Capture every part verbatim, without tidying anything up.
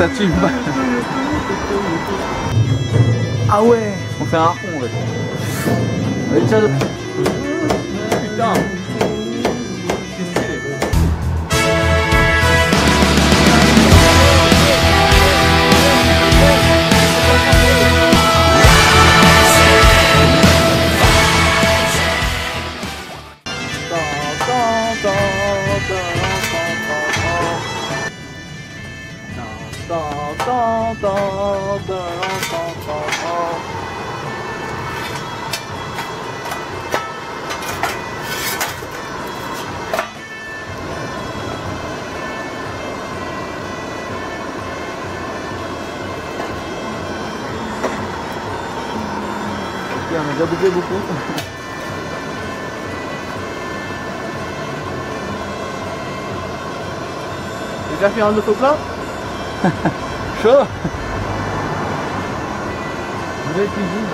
ça tue. Ah ouais, on fait un harpon en fait. Allez, tiens. Putain. On a déjà bouffé beaucoup. Déjà fait un autoplat. Chaud. Nouvelle cuisine.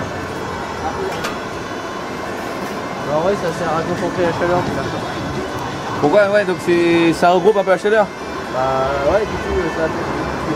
Alors ouais, ça sert à concentrer la chaleur. Pourquoi? Ouais, donc c'est ça regroupe un peu la chaleur. Bah ouais, du coup ça fait.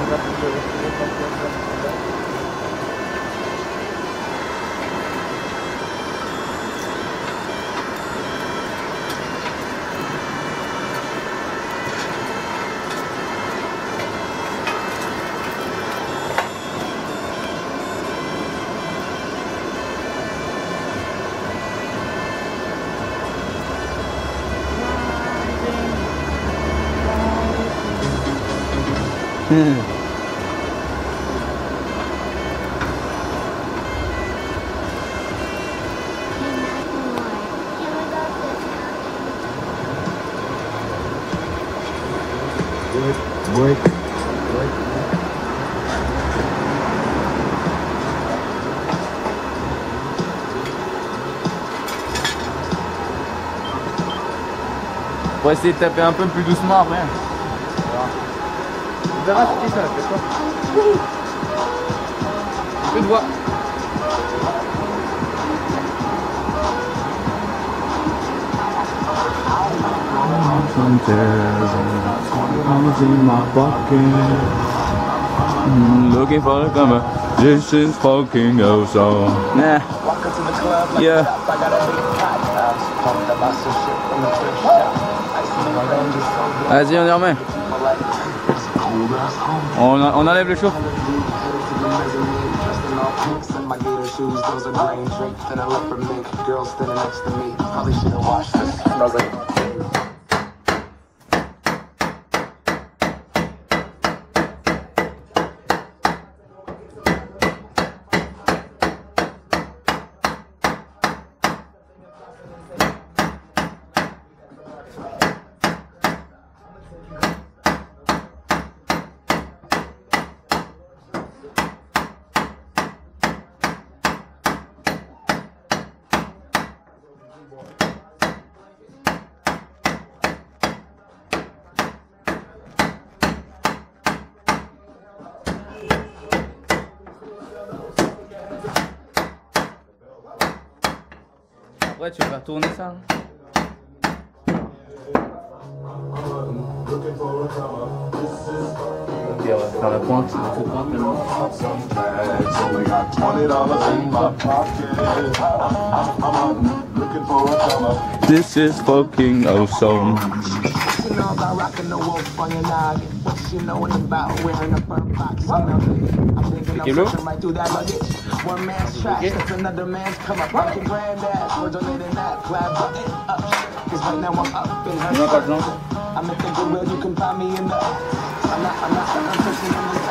Hmm. Break, break, break. On va essayer de taper un peu plus doucement après. On verra ce qui ça fait quoi. Un peu de voix. Looking for the comer. This is fucking awesome. Nah. Yeah. Vas-y, on y remet. On, on enlève le chaud. Après tu vas tourner ça. Ok, on va faire la pointe, la toute pointe maintenant. This is fucking awesome. C'est l'eau. One man's trash, that's another man's come up. Like your granddad, words on it and that. Glad button up. Cause right now I'm up in her. I'm at the Goodwill, you can find me in the. I'm not, I'm not, I'm pushing in the.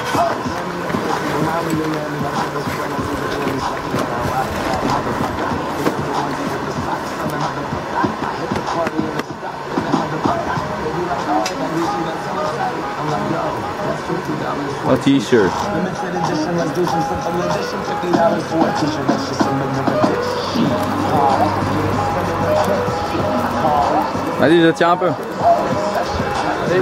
A t-shirt. Vas-y, je tiens un peu. Allez.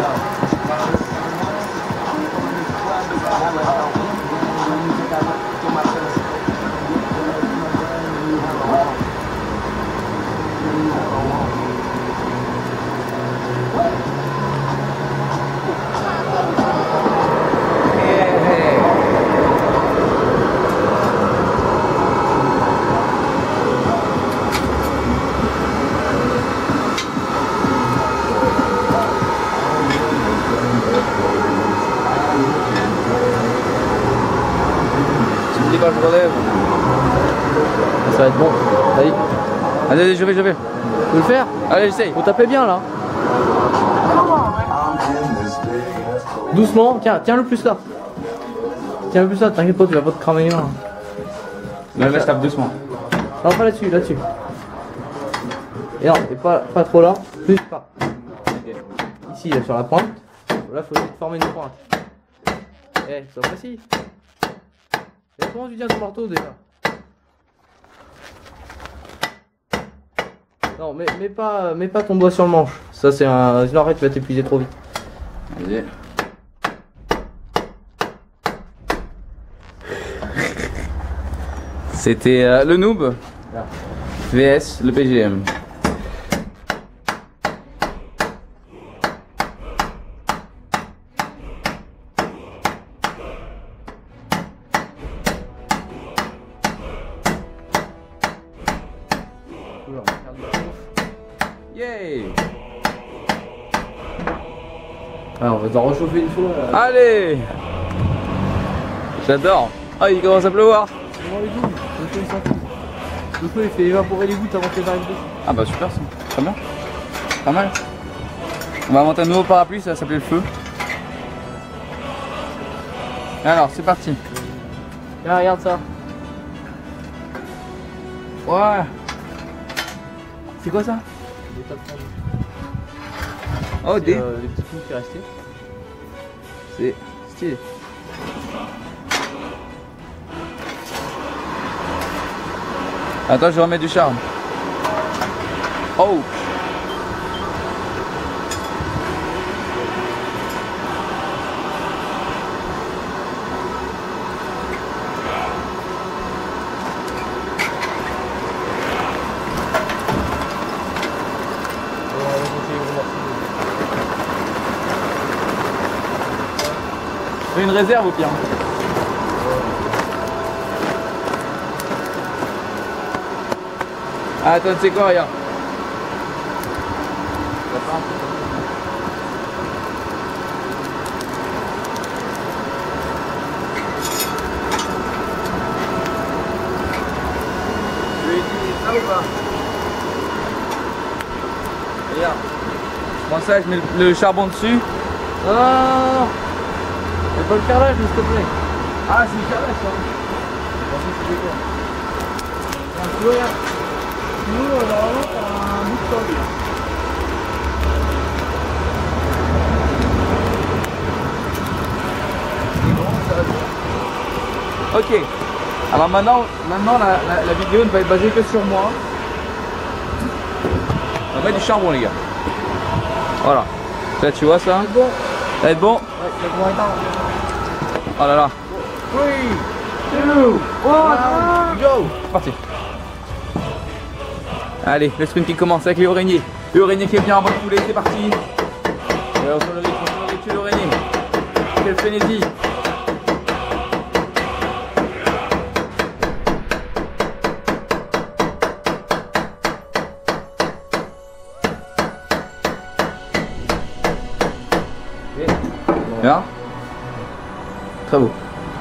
va être bon. Allez. Allez, allez, je vais, je vais. Tu peux le faire? Allez, j'essaye. Faut taper bien là. Doucement, tiens, tiens le plus là. Tiens le plus là, t'inquiète pas, tu vas pas te cramer les mains. Là, là, je tape doucement. Non, pas là-dessus, là-dessus. Et non, et pas, pas trop là, plus pas. Ici, là, sur la pointe. Là, faut essayer de former une pointe. Eh, c'est pas facile. Et comment tu tiens ton marteau déjà? Non, mais mets pas, mets pas ton doigt sur le manche. Ça, c'est un. Sinon, arrête, tu vas t'épuiser trop vite. Vas-y. C'était euh, le noob V S le P G M. Yay! Alors, on va t'en réchauffer une fois. Là. Allez! J'adore! Ah, il commence à pleuvoir! On va les gouttes. Le feu, il s'en fout. Le feu, il fait évaporer les gouttes avant que les arrivent dessus. Ah bah super ça, très bien, pas mal. On va inventer un nouveau parapluie, ça va s'appeler le feu. Alors c'est parti. Tiens, regarde ça. Ouais. C'est quoi ça? Des tas de produits. Oh des... Euh, les petits clous qui restaient. C'est stylé. Attends, je remets du charme. Oh! Fais une réserve au pire. Ah, attends, tu sais quoi, regarde. Tu lui dis ça ou pas? Regarde. Je prends ça, je mets le, le charbon dessus. Non, non, non, non. Fais pas le carrelage, s'il te plaît. Ah, c'est le carrelage ça. Je pensais que c'était quoi? Un coup, regarde. Nous, normalement, t'as un bout de sol. Ok. Alors maintenant, maintenant la, la, la vidéo ne va être basée que sur moi. On va mettre du charbon les gars. Voilà. Là tu vois ça? Bon. Ça va être bon? Ouais, c'est bon, attends. Oh là là. three, two, one, go! C'est parti. Allez, le sprint qui commence avec les araignées. Le araignée qui est bien en mode poulet, c'est parti. Et on le rythme, on le rythme, le araignée. Quelle frénésie. Bien. Très beau.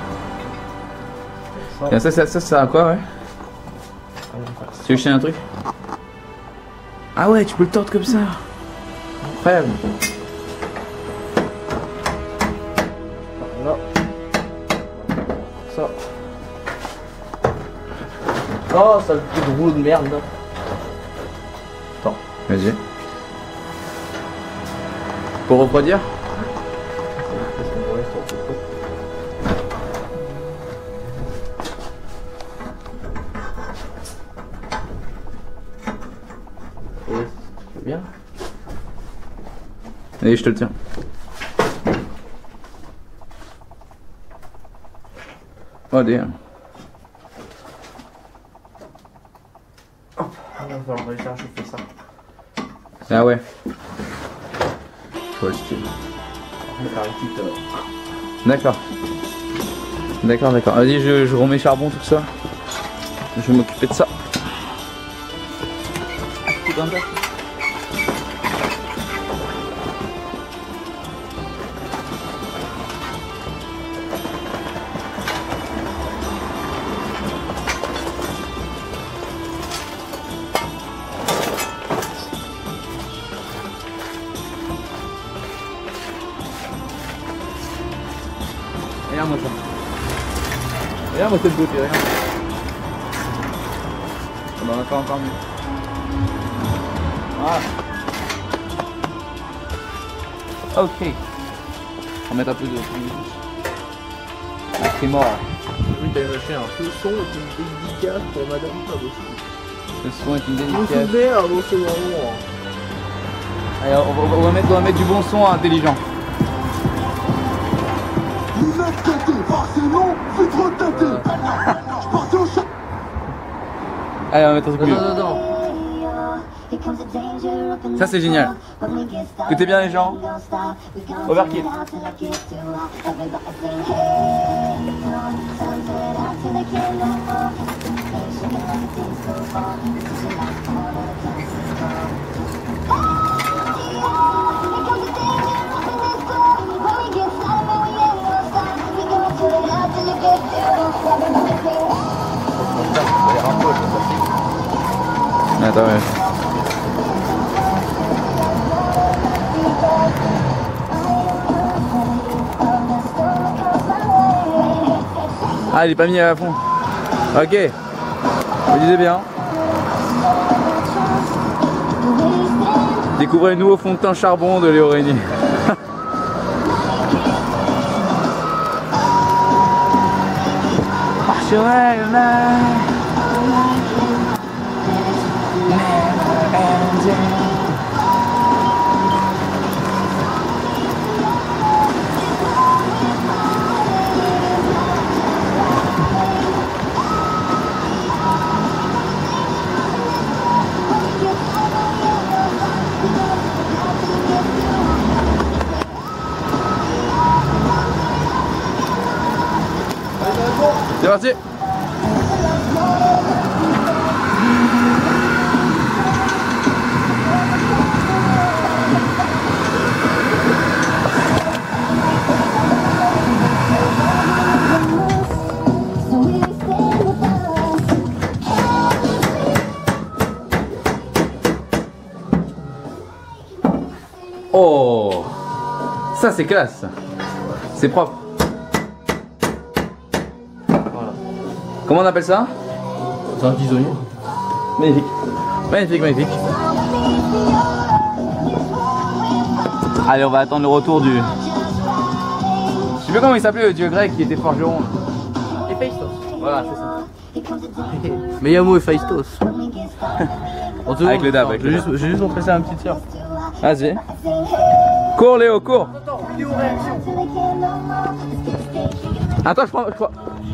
Tiens, ça, ça, ça, ça sert à quoi, ouais? Tu veux jeter un truc? Ah ouais, tu peux le tordre comme ça. Incroyable. Là. Ça. Oh, ça le truc de rouleau de merde là. Attends, vas-y. Pour refroidir? Bien. Allez, je te le tiens. Oh dear. Hop, on va falloir réussir à chauffer ça. Ah ouais. Faut le style. On va faire une petite. Euh... D'accord. D'accord, d'accord. Vas-y, je, je remets charbon, tout ça. Je vais m'occuper de ça. Ah, c'est comme ça. Regarde moi cette beauté, regarde. On en a fait encore mieux. Voilà. Ok. On va mettre un peu de c'est mort. Oui, t'avais lâché un feu son et une dédicace pour madame pas possible. Le son est une Je me dédicace. souviens avant ce moment. Allez, on va, on va mettre, on va mettre du bon son intelligent. Lunettes teintées, forcément, vitre teintée. Je partais au chat. Allez, on va mettre un truc Non, mieux. non, non, non. Ça c'est génial. Écoutez bien les gens. Overkill. Attends, ouais. Ah, il est pas mis à fond. Ok. Vous disiez bien. Découvrez le nouveau fond de teint charbon de Léo Régnier. Marcherai le night. Never ending. C'est parti. Oh, ça c'est classe, c'est propre. Voilà. Comment on appelle ça? C'est un tisonnier. Magnifique, magnifique, magnifique. Allez, on va attendre le retour du... Je sais plus comment il s'appelait le dieu grec qui était forgeron. Héphaïstos. Voilà, c'est ça. Meyamo Héphaïstos. En tout Avec cas, le dab, attends, avec je le vais dab. juste, je vais juste montrer ça à un petit sœur. Vas-y. Cours Léo, cours. Attends, vidéo réaction. Attends, je prends... Je prends...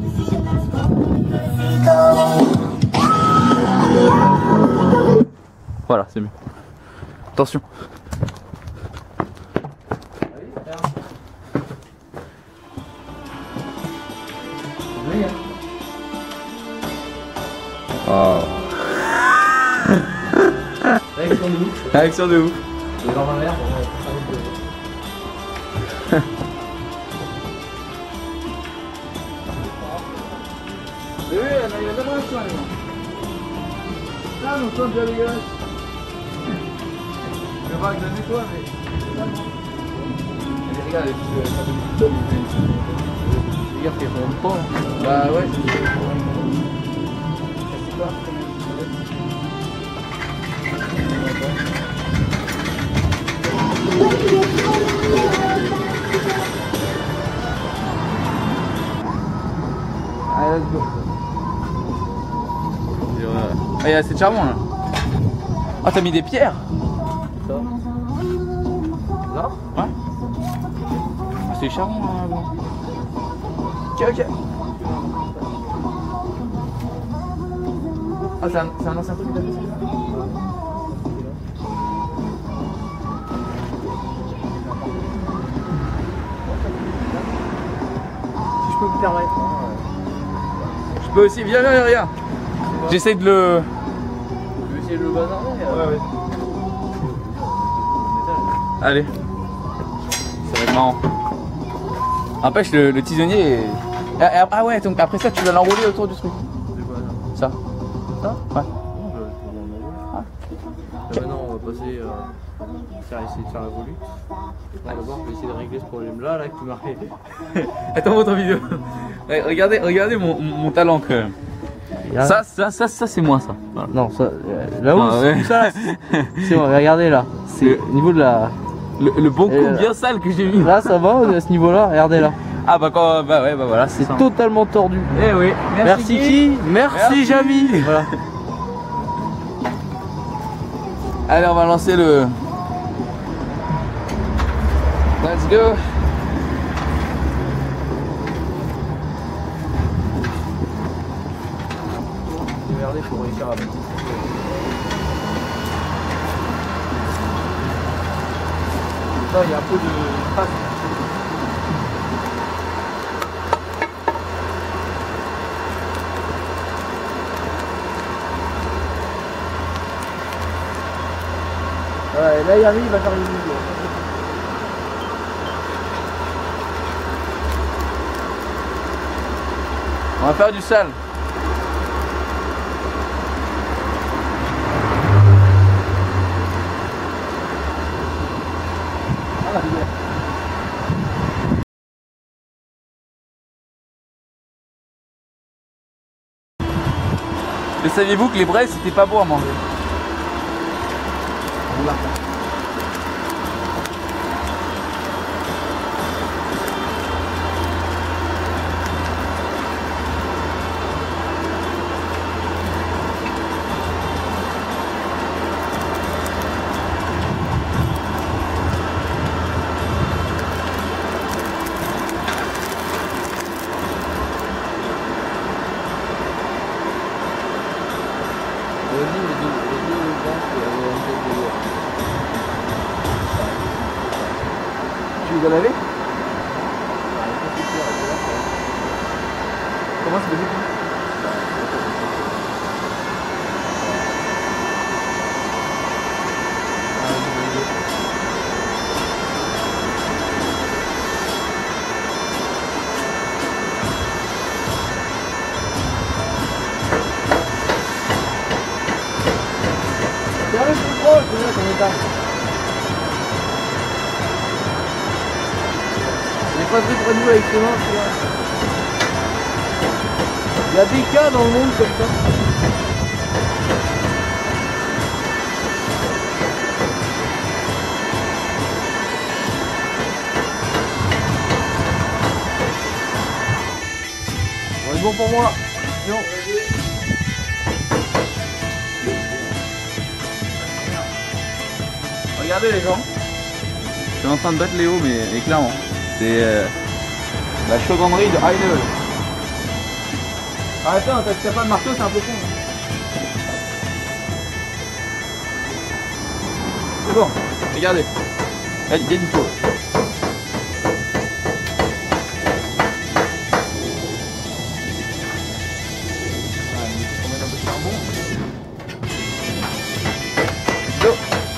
Voilà, c'est mieux. Attention. Oh. Réaction de ouf. Réaction de ouf. Les gens dans l'air, on va faire un peu. Oui, il y a de la réaction, les gens. Là, nous sommes déjà dégueulasses. Je vais pas que je nettoie, mais... Allez, regarde, les petits... Regarde qu'ils font pas. Bah ouais, c'est... C'est quoi? Allez, let's go. Ah, il y a assez de charbon là. Ah, t'as mis des pierres? Ça. Là? Ouais. Ah, c'est du charbon là. Bon. Ok, ok. Ah, c'est un, c'est un ancien truc que t'as fait ça? Si je peux me permettre. Je peux aussi, viens, viens, viens. J'essaie de le... Je vais essayer de le bazarder. Ouais, ouais. Allez. Ça va être marrant. N'empêche, le, le tisonnier est... Ah, ah ouais, donc après ça, tu vas l'enrouler autour du truc. Ça. Ça? Ouais. Non, je vais l'enrouler. Et maintenant, on va passer euh, faire, essayer de faire la volute. Bon, d'abord, je vais essayer de régler ce problème-là, là, qui m'arrive. Attends, votre vidéo. Regardez, regardez mon, mon talent quand même. Là, Ça, ça, ça, ça c'est moi ça. Voilà. non, ça, euh, là-haut, Ah, ouais. ça, c'est bon, regardez là. C'est Le- au niveau de la. Le, le bon coup Et, euh, bien sale que j'ai mis. Là, ça va, à ce niveau-là, regardez là. Ah bah quand, bah ouais, bah voilà, c'est C'est ça. totalement tordu. Eh oui. Merci, qui Merci, Merci. Jamy. Voilà. Allez, on va lancer le. Let's go. Regardez, faut réussir à. Là, il y a un peu de trace. Ouais, là, il arrive, il va faire une vidéo. On va faire du sale. Mais saviez-vous que les braises c'était pas bon à manger? Vas-y, les deux, les deux branches, euh, en tête de l'eau. Tu les as lavés? Comment c'est possible? Tiens, le plus proche, c'est là qu'on est là. Il est pas très près de nous avec ses mains, tu vois. Il y a des cas dans le monde comme ça. Bon, c'est bon pour moi. C'est bon. Regardez les gens. Je suis en train de battre Léo, mais, mais clairement. C'est euh, la chaudronnerie de high level. Ah, attends, t'as pas de marteau, c'est un peu con. C'est bon, regardez. Il y a il y a du feu. Go.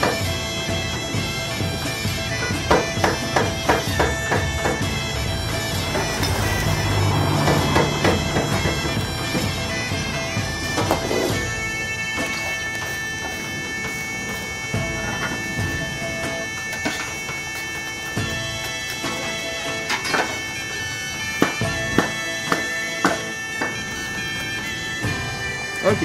Ok.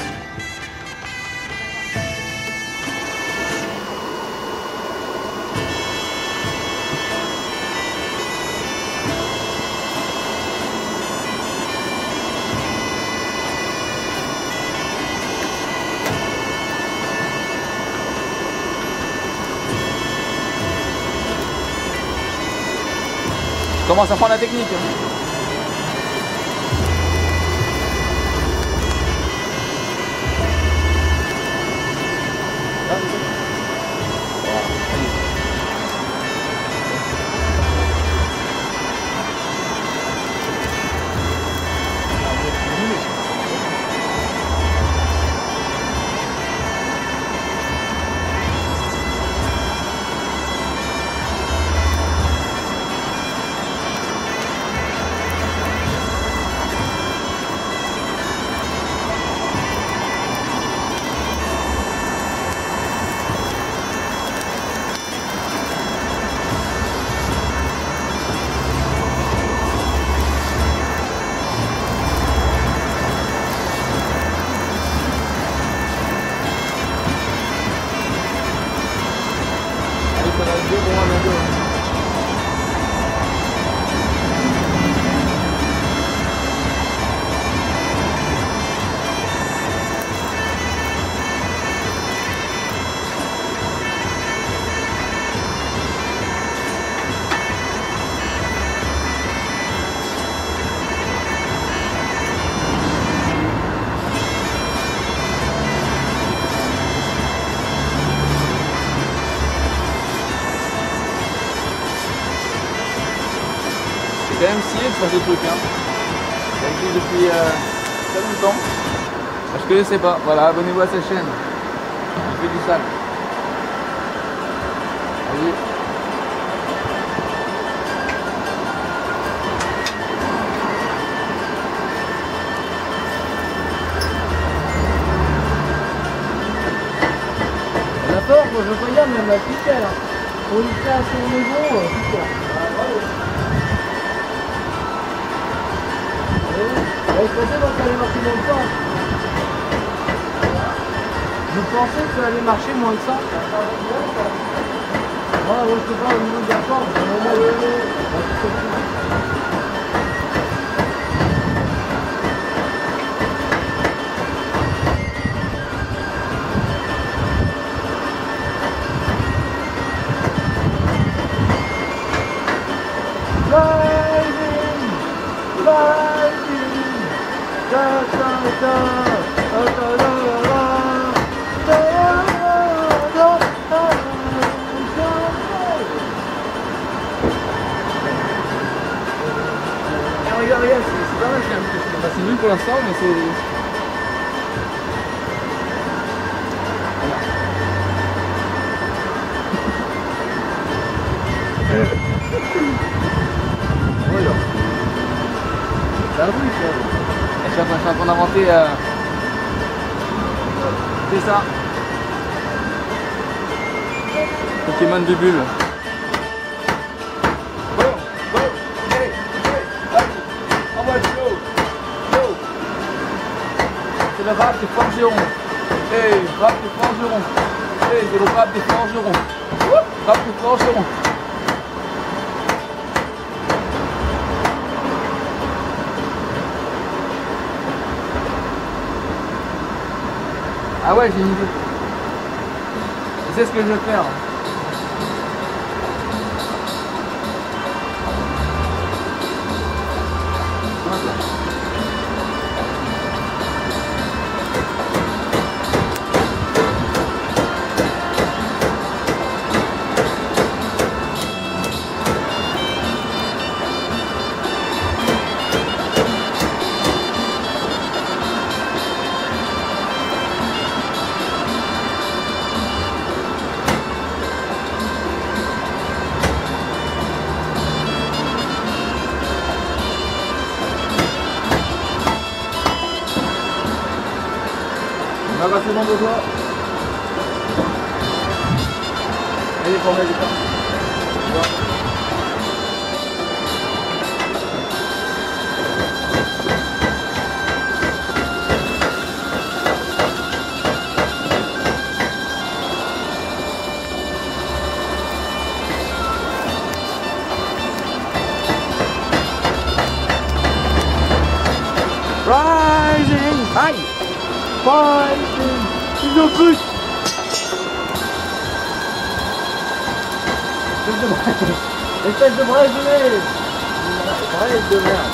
Commence à prendre la technique. quand même stylé de faire ce truc. Hein. Ça existe depuis euh, très longtemps. Je connaissais pas. Voilà, abonnez-vous à sa chaîne. Il fait du sale. Allez. La porte, moi je veux pas dire, mais elle m'a piqué là. Pour une création maison, euh, super. Je pensais moi que ça allait marcher moins que ça. Je pensais que ça allait marcher moins que ça. Ouais, moi je peux pas au niveau de la porte, c'est normal. Regarde, regarde, c'est pas mal, c'est nul pour l'instant, mais c'est... Voilà. C'est un truc, là. Je suis en train, je suis en train d'inventer. Euh... C'est ça. Pokémon de bulle. C'est le rap des forgerons. Hey, rap des forgerons. Hey, c'est le rap des forgerons. Rap des forgerons. Ah ouais, j'ai une idée. Je sais ce que je vais faire. On va passer dans vos doigts. Allez, pour mettre du temps. Rising! Aïe! Fighting! Ils ont plus! Espèce de braise de merde! Braise de merde!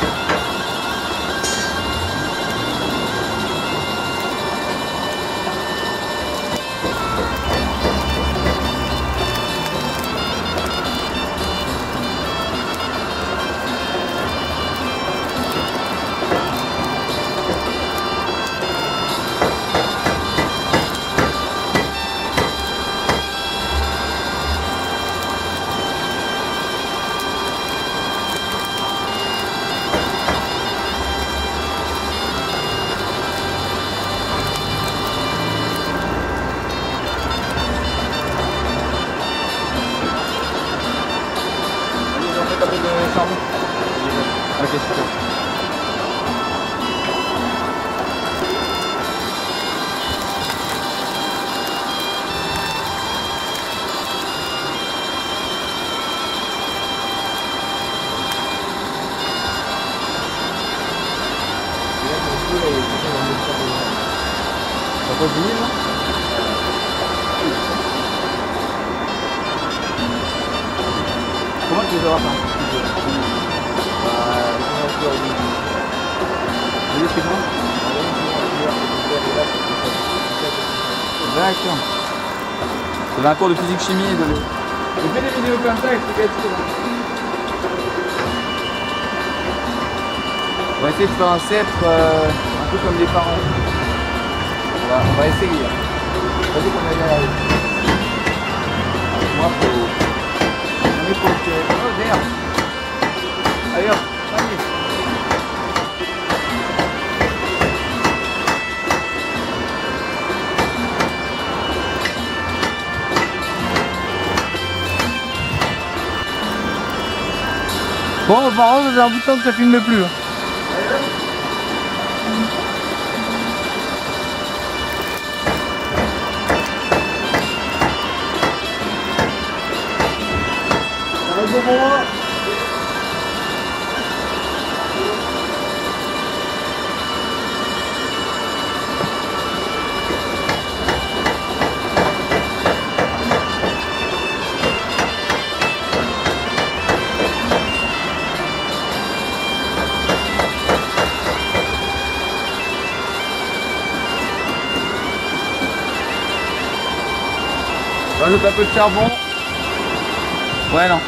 Ok, super. Ça continue, non? Comment tu veux avoir ça? D'accord. C'est un cours de physique chimie et de l'eau. Je fais des vidéos comme ça explicative. On va essayer de faire un sceptre euh, un peu comme les parents. On va, on va essayer. Vas-y qu'on va y aller. Moi faut... On est pour le tirer. Oh merde. Allez hop, allez. Bon, par contre, ça fait un bout de temps que ça filme plus. Hein. Ça va être bon pour moi. Rajoute un peu de charbon. Ouais, non.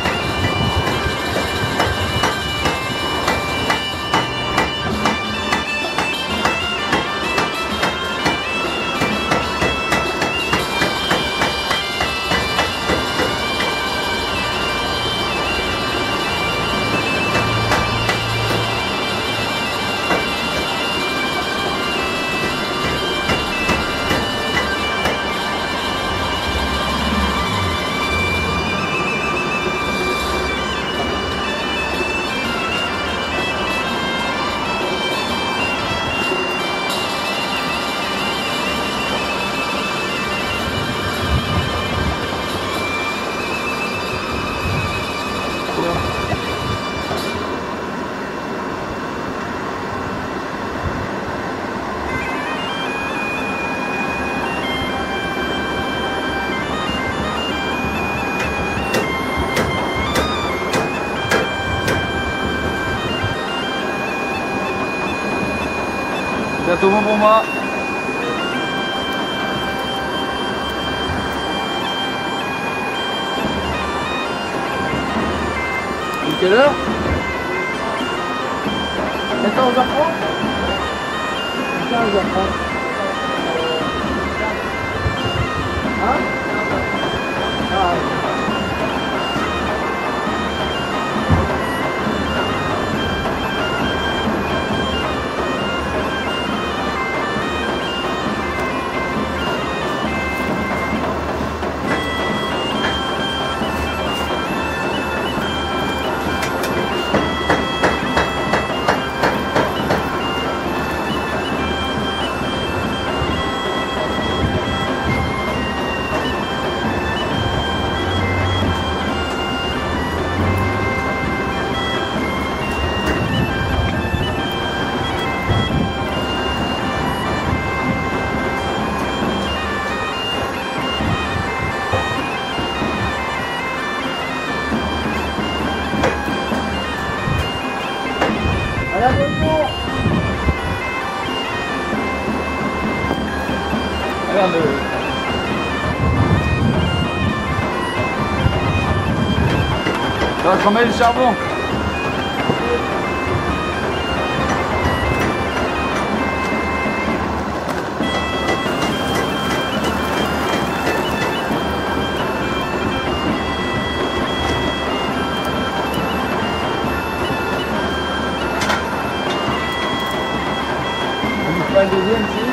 Bientôt bon pour moi. Il est quelle heure? quatorze heures trente. quinze heures trente. Hein? Ah. Regarde le... On va tremper le charbon. On va le deuxième ici.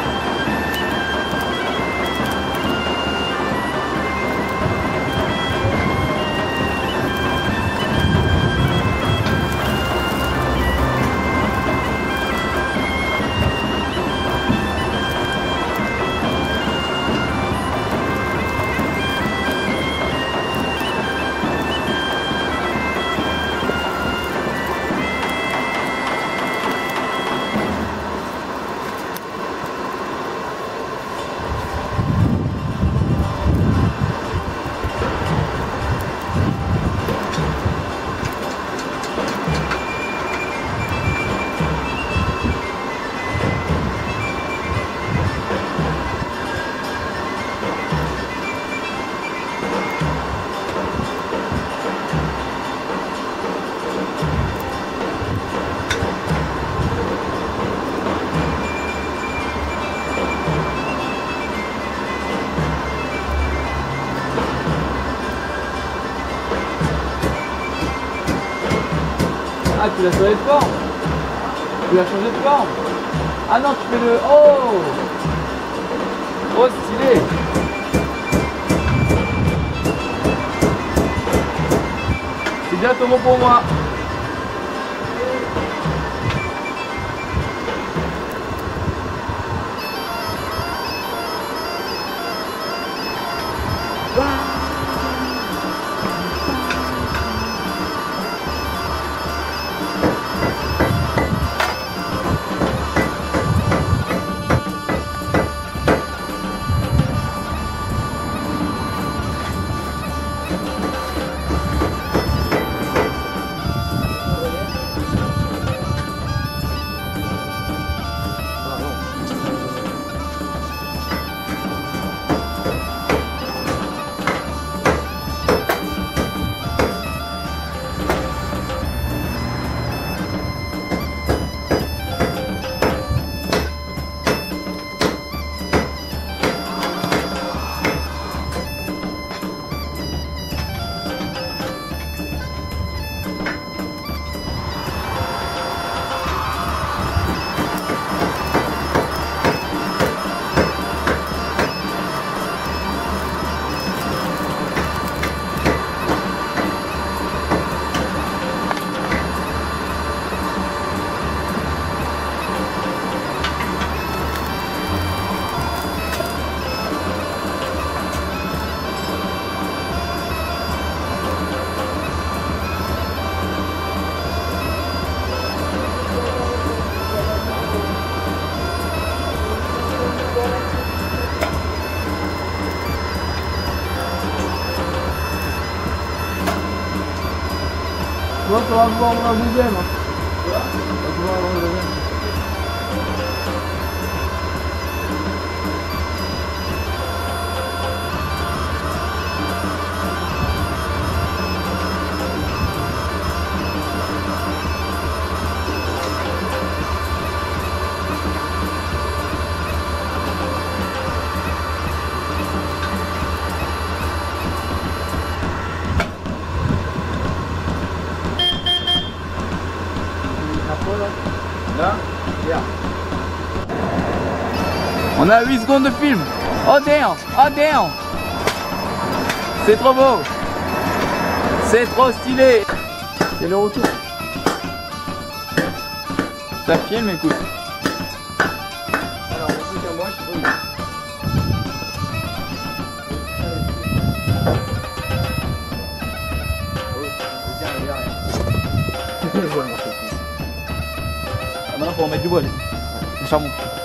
Ah, tu l'as changé de forme. Tu l'as changé de forme. Ah non, tu fais le... Oh. Oh, stylé. C'est bientôt bon pour moi. Moi, ça va voir un deuxième. Hein. Ça va pouvoir avoir un deuxième. Là, yeah. On a huit secondes de film. Oh damn, oh damn. C'est trop beau. C'est trop stylé. C'est le retour. Ça filme, écoute. Alors, on sait qu'à moi, je sais pas où. Maintenant, faut en mettre du bois. Le charbon.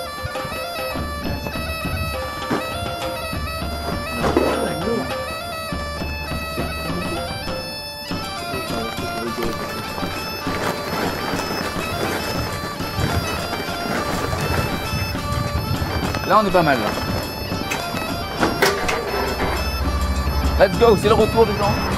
Là, on est pas mal. Là. Let's go, c'est le retour des gens.